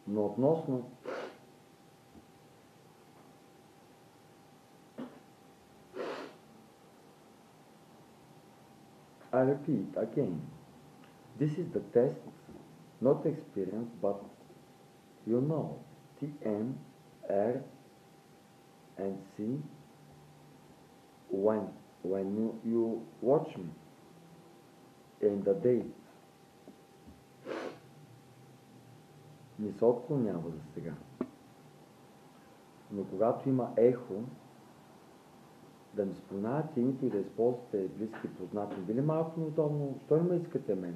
Но относно I repeat again, this is the test, not experience, but you know, TM, R, and C, when you watch me in the date, не се отклонява за сега. Но когато има ехо, да ми споменавате името и да използвате близки познати. Били малко неудобно, що не ме искате мене?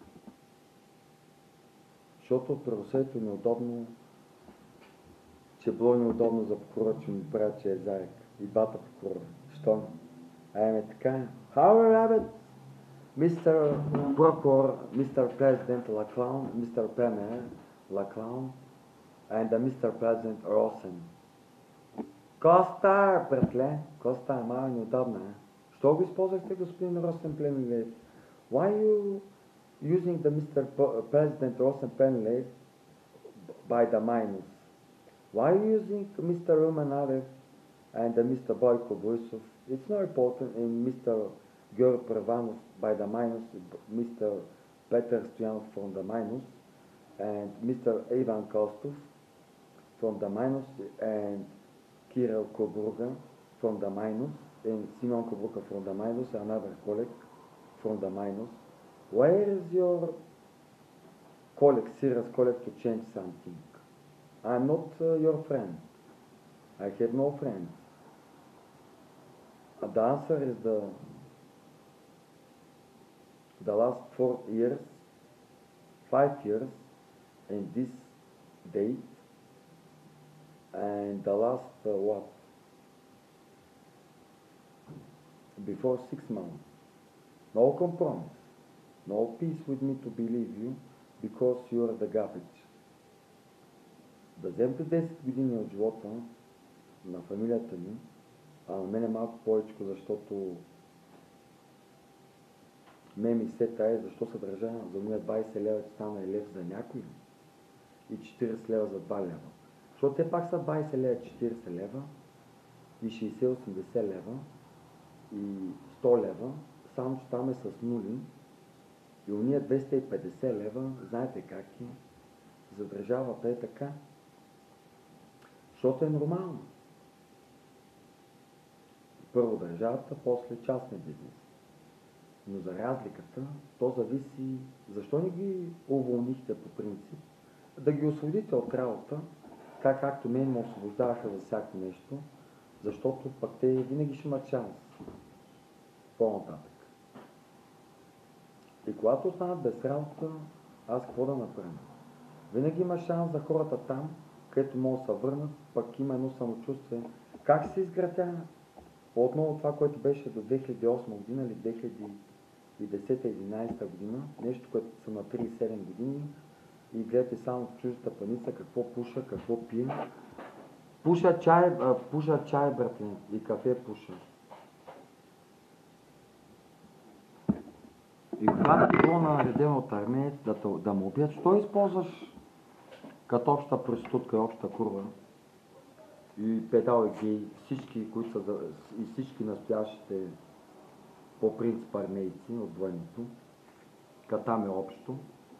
Защото от правосъдието е неудобно, че било неудобно за прокурора, че му правят, че е заек. И двата прокурора. Що не? Ами така. However, Mr. Procuror, Mr. President Laclown, Mr. Premier Laclown, and Mr. President Rosen. Коста, братле, Коста е малко неудобна. Що го използвахте, господин Росен Пленлев? Why you using the Mr. President Rosen Plenlef by the minus? Why you using Mr. Roman Alev and Mr. Boyko Borisov? It's not important in Mr. Gyur Pravanov by the minus, Mr. Peter Stoyanov from the minus, and Mr. Ivan Kostov from the minus, and Kirill Kobruga from the minus, and Simon Kobruga from the minus, another colleague from the minus. Where is your colleague, serious colleague, to change something? I'm not your friend. I have no friends. The answer is the last 4 years, 5 years, in this date, and the last what? Before 6 months. No compromise. No peace with me to believe you because you are the garbage. Да вземете 10 години от живота на фамилията ми, а на мене малко повече, защото ми се тая, защо се държа за уния 20 лева, че стана и лев за някой и 40 лева за 2 лева. Защото те пак са 20 лева, 40 лева и 60-80 лева и 100 лева, само че там е с нули и уния 250 лева, знаете как е, за държавата е така. Защото е нормално. Първо държавата, после частния бизнес. Но за разликата, то зависи, защо не ги уволнихте по принцип, да ги освободите от работа, както мен ме освобождаваха за всяко нещо, защото пък те винаги ще имат шанс по-нататък. И когато останат без работа, аз какво да направя? Винаги има шанс за хората там, където могат да се върнат, пък има едно самочувствие. Как се изградя отново това, което беше до 2008 година или 2010-2011 година, нещо, което са на 37 години и гледате само в чуждата паница, какво пуша, какво пие. Пуша чай, братле, и кафе пуша. И когато било наредено от армеец да му убият, що използваш като обща проститутка и обща курва и педал и гей, всички, които са и всички настоящите по принцип армейци от военното, като там е общо.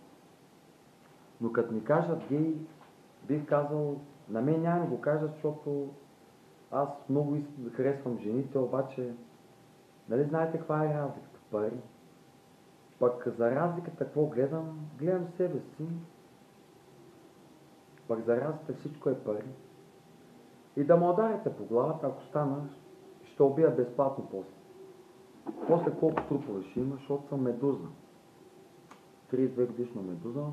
Но като ми кажат гей, бих казал, на мен няма го кажат, защото аз много харесвам жените, обаче, нали знаете каква е разликата? Пари. Пък за разликата какво гледам? Гледам себе си. Пък за разликата всичко е пари. И да ме ударите по главата, ако стана, ще убия безплатно после. После колко трупове ще има, защото съм медуза. 32 годишна медуза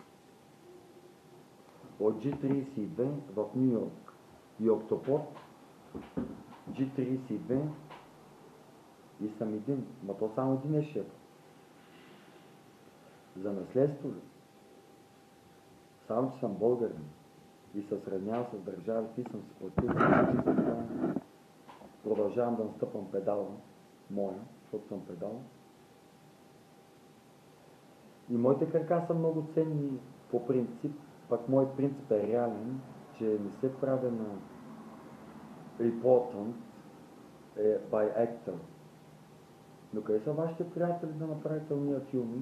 от G32 в Нью Йорк. И октопод G32 и съм един, но то само един е шеф. За наследство ли? Само, че съм българин и се сравнявам с държавите и съм се платил, продължавам да настъпвам педала моя, защото съм педал. И моите крака са много ценни по принцип, пък мой принцип е реален, че не се прави на important by actor. Но къде са вашите приятели да направите уния филми?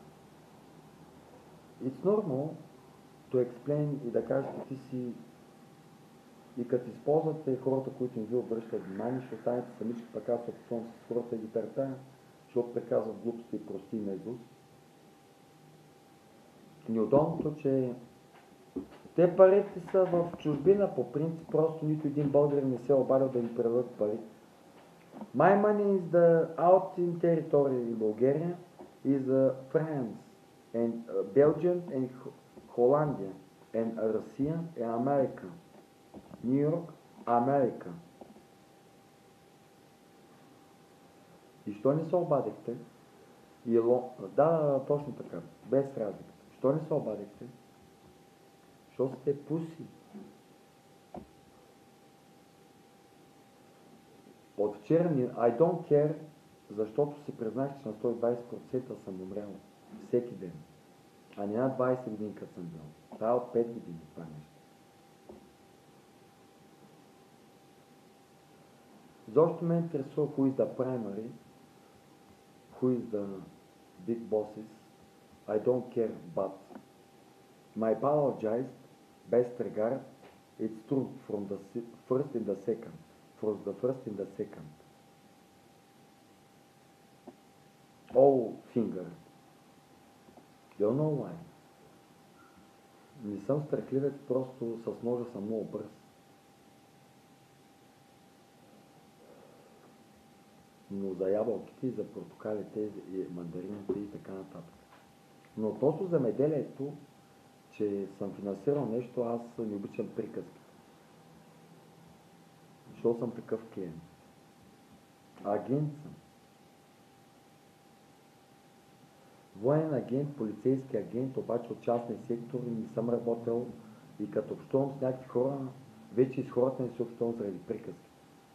It's normal to explain и да кажете ти си и като използвате хората, които не ви обръщат внимание, ще останете самички, пък аз опитвам с хората ги търпя, защото приказват глупости и прости наизуст. Неудобното, че те парите са в чужбина по принцип, просто нито един българин не се е обадил да ви предадат пари. My money is the out in territory in Bulgaria is France and Belgium and Hollandia and Russia and America. New York, Америка. И що не се обадихте? Да, точно така, без разлика. Що не се обадихте? Що сте пуси? От вчера I don't care, защото си признах, че на 120% съм умрял. Всеки ден. А не на 20 години, като съм бил. Това е от 5 години това нещо. Защо ме интересува who is the primary, who is the big bosses, I don't care, but my apologize, best regard, it's true from the first and the second, from the first and the second. All finger. Don't know why. Не съм страхливец, просто с ножа съм много бърз. Но за ябълките и за портокалите и мандарините и така нататък. Но точно земеделието, че съм финансирал нещо, аз не обичам приказки. Защото съм такъв клиент. Агент съм. Военен агент, полицейски агент, обаче от частния сектор не съм работил и като общувам с някакви хора, вече и с хората не се общувам заради приказки.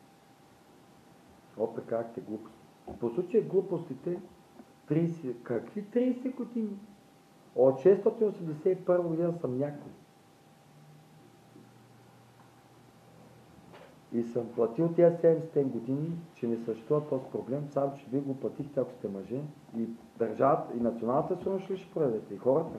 Опе как те глупости. По случай глупостите, 30, какви 30 години? От 681 година съм някой. И съм платил тези 700 години, че не съществува този проблем, само че вие го платихте, ако сте мъже, и държавата, и националната сигурност ще продадете, и хората.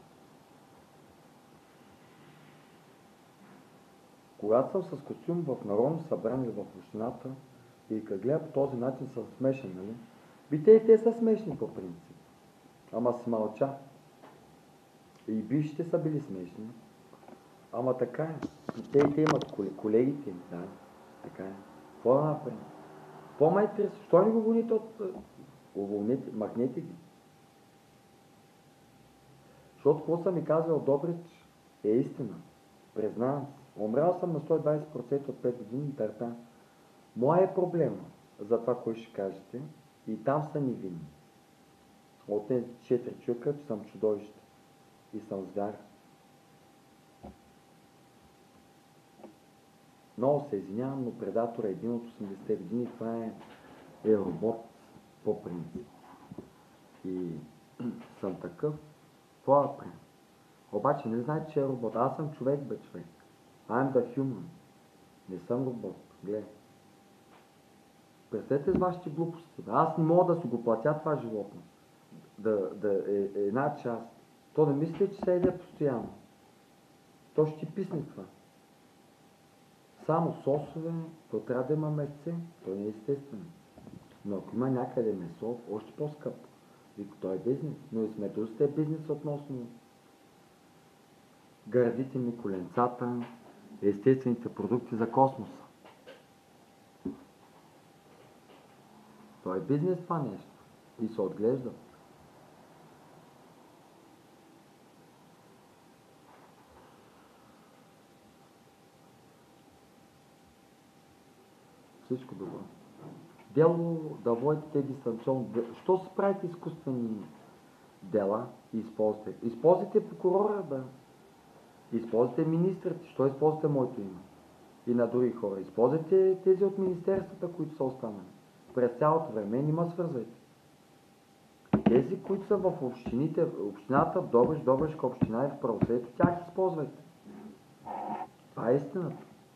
Когато съм с костюм в Народно събрание в общината, и като гледа по този начин съм смешен, нали? И те са смешни по принцип. Ама си мълча. И бившите са били смешни. Ама така е. И те имат колегите, да. Така е. Какво да направим? По-майтре, защо не го гоните от... Уволнете, махнете ги. Защото какво съм ми казал Добрич е истина. Признавам се. Умрял съм на 120% от 5 години и търпя. Моя е проблема за това, кое ще кажете. И там са невинни. От тези 4 човека, че съм чудовище. И съм звяр. Много се извинявам, но Предатор е един от 80-те години. Това е робот по принцип. И съм такъв. Това е прем. Обаче не знае, че е робот. Аз съм човек, бе човек. I'm the human. Не съм робот. Гледай. Представете с вашите глупости. Аз не мога да си го платя това животно. Да е една част. То не мисли, че се еде постоянно. То ще ти писне това. Само сосове, то трябва да има месце, то не е естествено. Но ако има някъде месо, още по-скъпо. Вика, той е бизнес. Но и сметостта е бизнес относно гърдите ми, коленцата, естествените продукти за космоса. То е бизнес това нещо. И се отглежда. Всичко добро. Дело да водите дистанционно. Що се правите изкуствени дела и използвате? Използвайте прокурора, бе. Използвайте министрите. Що използвате моето име? И на други хора. Използвайте тези от министерствата, които са останали. През цялото време не ма свързвайте. тези, които са в общините, общината в Добрич, Добричка община и в правосъдието, тях използвайте. Това е истината.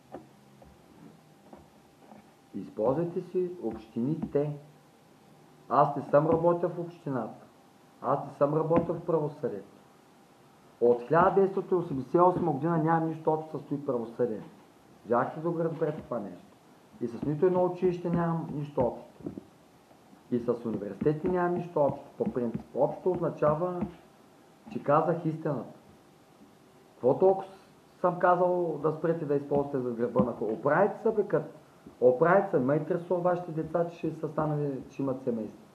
Използвайте си общините. Аз не съм работил в общината. Аз не съм работил в правосъдието. От 1988 година нямам нищо общо с това правосъдие. Жахте да го разберете това нещо. И с нито едно училище нямам нищо общо. И с университети нямам нищо общо. По принцип. Общо означава, че казах истината. Какво толкова съм казал да спрете да използвате за гърба на хора? Оправите се, бе, оправите се. Ме интересува вашите деца, че ще са станали, че имат семейство.